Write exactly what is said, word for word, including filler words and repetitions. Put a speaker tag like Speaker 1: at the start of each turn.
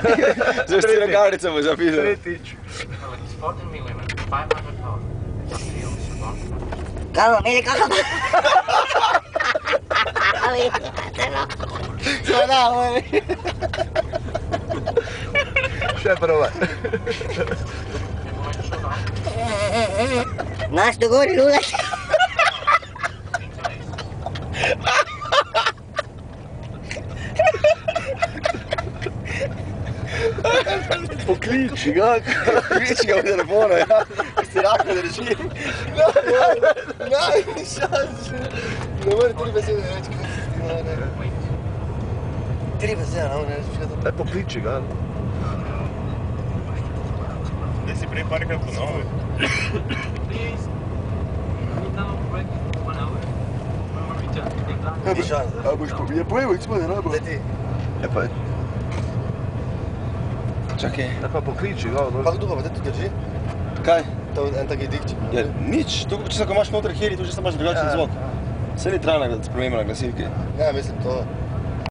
Speaker 1: Zdaj s cigaricem bo zapisal.
Speaker 2: Tretjič.
Speaker 3: Kako, meni kako? Ali, teno. Sada, moj.
Speaker 2: Še probaj.
Speaker 3: Naš dogovori lulek.
Speaker 2: Pokliči ga.
Speaker 1: Pokliči ga v telefonu, ja. Si lahko drži.
Speaker 2: Naj, šans. Ne more tri besede reči, kaj si ti ne.
Speaker 3: Tri besede, ne reči, kaj to.
Speaker 2: Daj, pokliči ga.
Speaker 4: Daj si prej parkrat ponovil.
Speaker 2: Kaj boš? A boš pobije? Povej, boj, smo ne rabo.
Speaker 3: Zdaj ti.
Speaker 2: Ja pa,
Speaker 1: Čakaj.
Speaker 2: da pa pokliči ga.
Speaker 3: Kako dugo pa te tu drži?
Speaker 1: Kaj?
Speaker 3: To je en taki dikč.
Speaker 1: Ja, nič. To, če se ko imaš noter heli, to že se imaš drugačen zvok. Saj ni trajno, da sprememba na glasilki.
Speaker 3: Ja, mislim to.